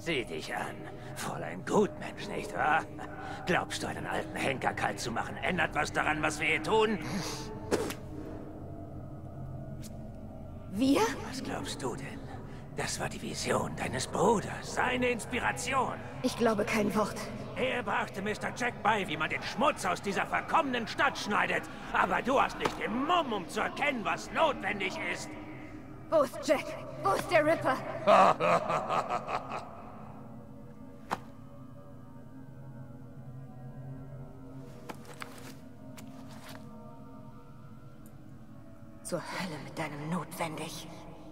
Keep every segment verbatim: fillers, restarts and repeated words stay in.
Sieh dich an. Voll ein Gutmensch, nicht wahr? Glaubst du, einen alten Henker kalt zu machen, ändert was daran, was wir hier tun? Wir? Was glaubst du denn? Das war die Vision deines Bruders, seine Inspiration. Ich glaube kein Wort. Er brachte Mister Jack bei, wie man den Schmutz aus dieser verkommenen Stadt schneidet. Aber du hast nicht den Mumm, um zu erkennen, was notwendig ist. Wo ist Jack? Wo ist der Ripper? Zur Hölle mit deinem Notwendig.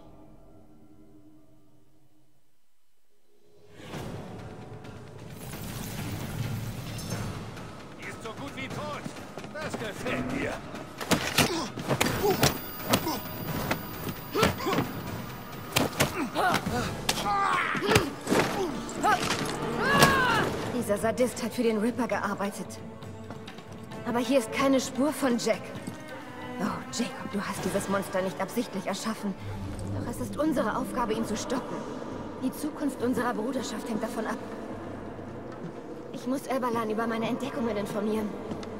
Die ist so gut wie tot. Das gefällt mir. Dieser Sadist hat für den Ripper gearbeitet. Aber hier ist keine Spur von Jack. Oh, Jacob, du hast dieses Monster nicht absichtlich erschaffen. Doch es ist unsere Aufgabe, ihn zu stoppen. Die Zukunft unserer Bruderschaft hängt davon ab. Ich muss Elbalan über meine Entdeckungen informieren.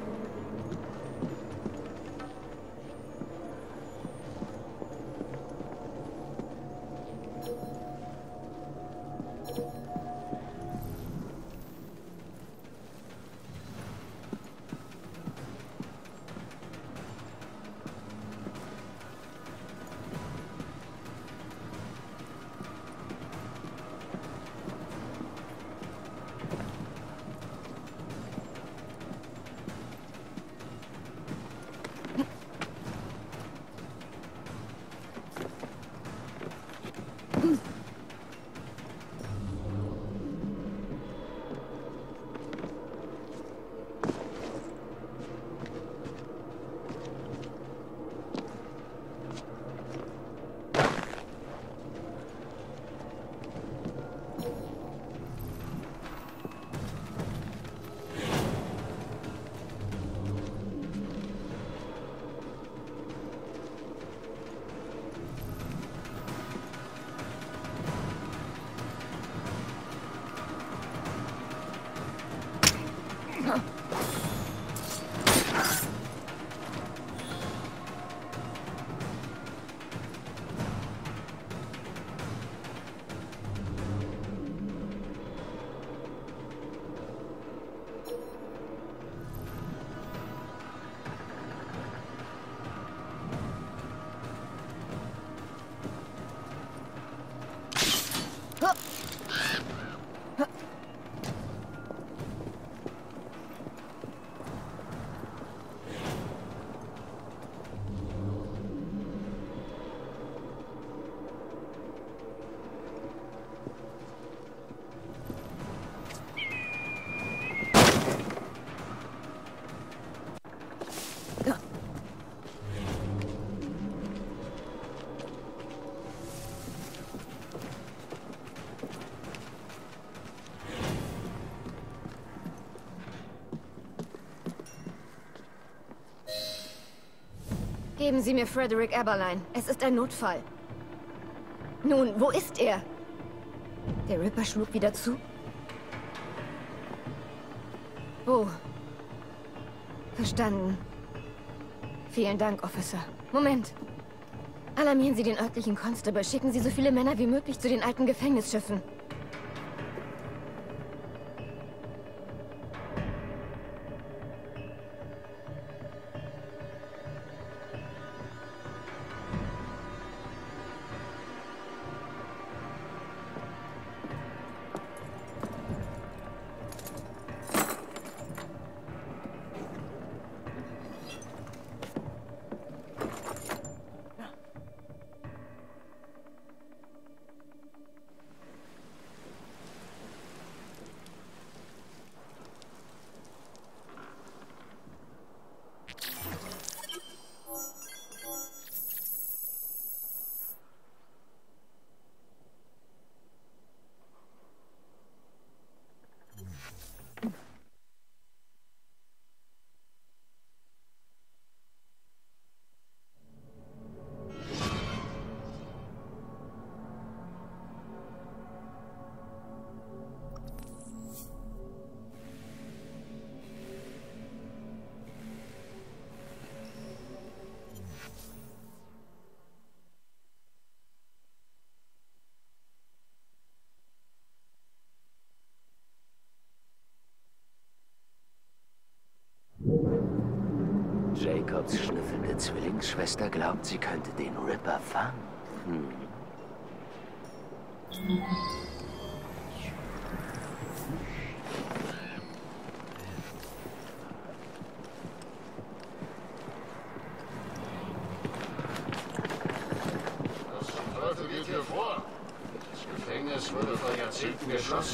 Geben Sie mir Frederick Elbalan. Es ist ein Notfall. Nun, wo ist er? Der Ripper schlug wieder zu? Wo? Verstanden. Vielen Dank, Officer. Moment. Alarmieren Sie den örtlichen Constable. Schicken Sie so viele Männer wie möglich zu den alten Gefängnisschiffen. Jacobs schnüffelnde Zwillingsschwester glaubt, sie könnte den Ripper fangen. Hm. Was zum Teufel geht hier vor? Das Gefängnis wurde vor Jahrzehnten geschlossen.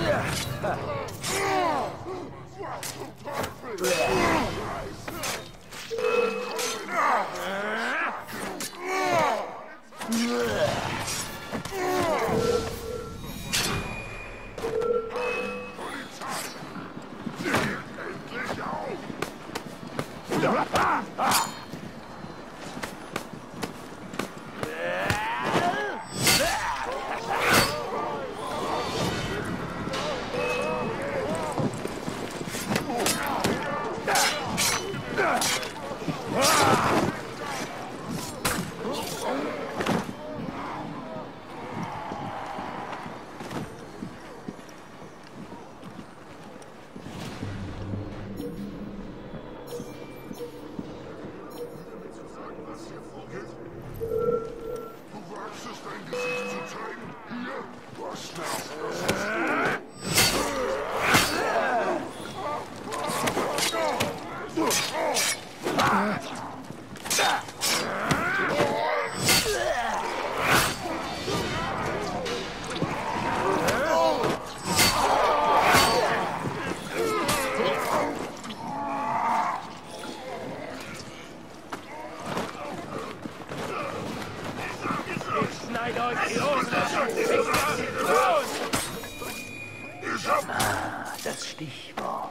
Ah, das Stichwort.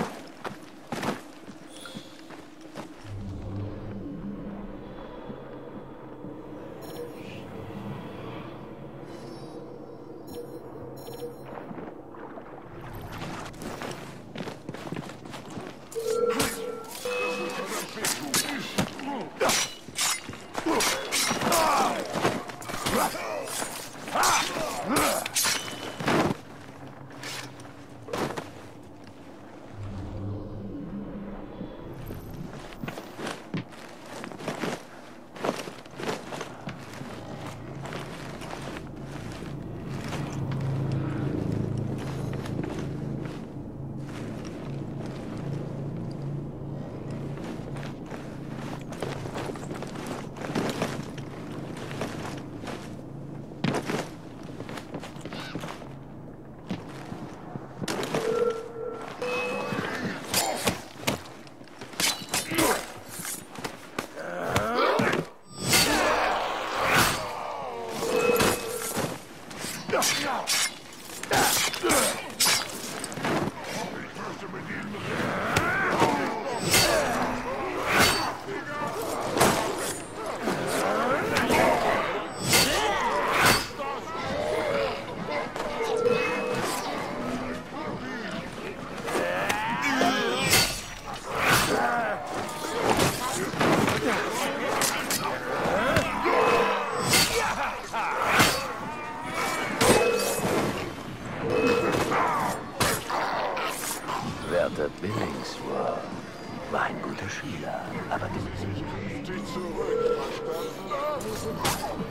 Wärter Billingsworth war ein guter Schüler, aber gemütlich. Die zurück, verstanden?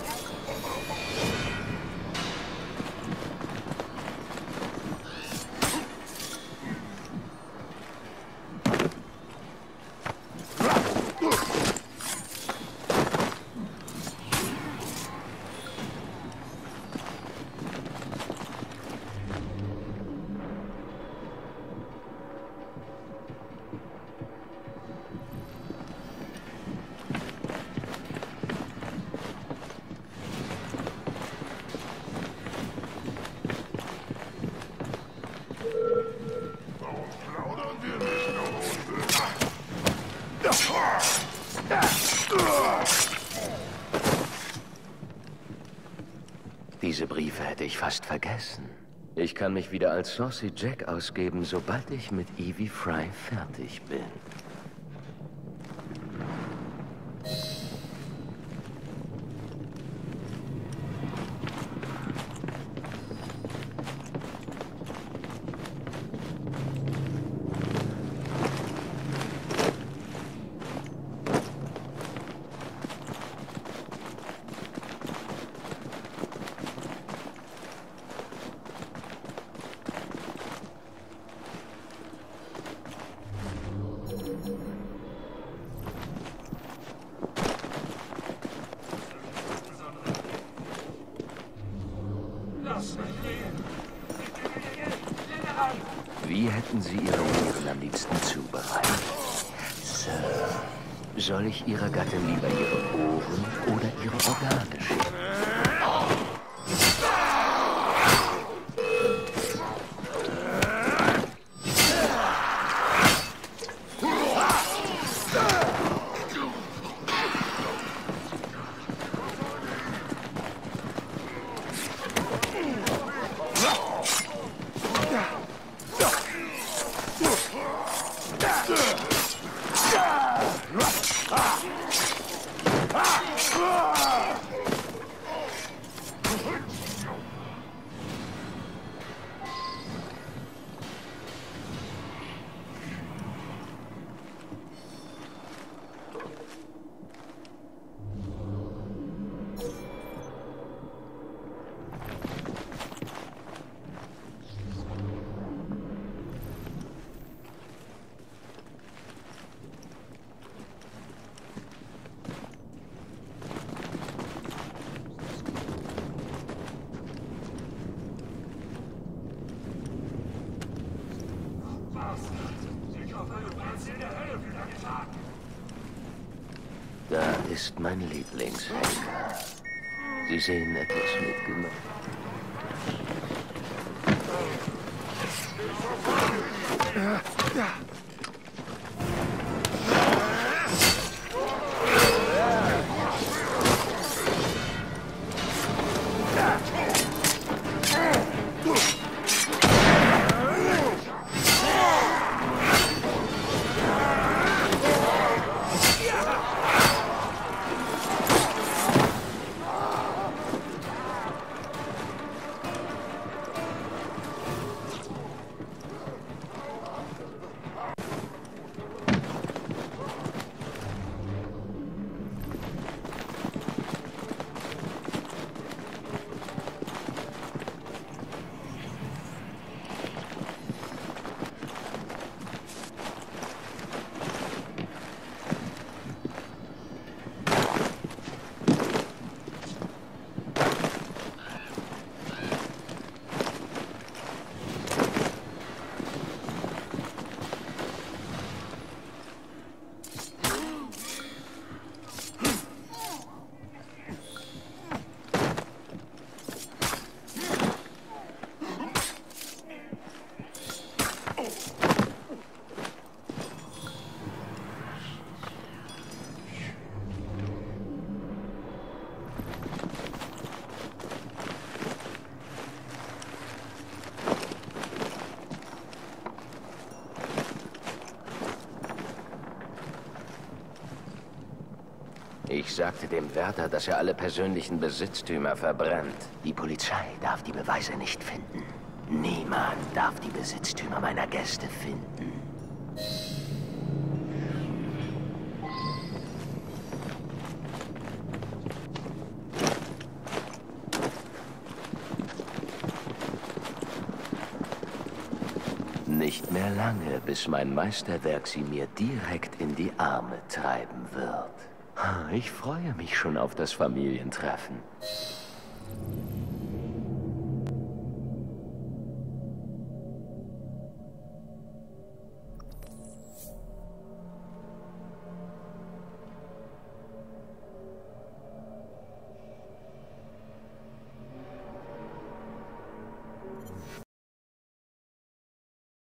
Diese Briefe hätte ich fast vergessen. Ich kann mich wieder als Saucy Jack ausgeben, sobald ich mit Evie Frye fertig bin. Wie hätten Sie Ihre Ohren am liebsten zubereitet? Sir, soll ich Ihrer Gattin lieber Ihre Ohren oder Ihre Organe schicken? Da ist mein Lieblingshenker. Sie sehen etwas mitgenommen. Ja, ja. Ich sagte dem Wärter, dass er alle persönlichen Besitztümer verbrennt. Die Polizei darf die Beweise nicht finden. Niemand darf die Besitztümer meiner Gäste finden. Nicht mehr lange, bis mein Meisterwerk sie mir direkt in die Arme treiben wird. Ich freue mich schon auf das Familientreffen.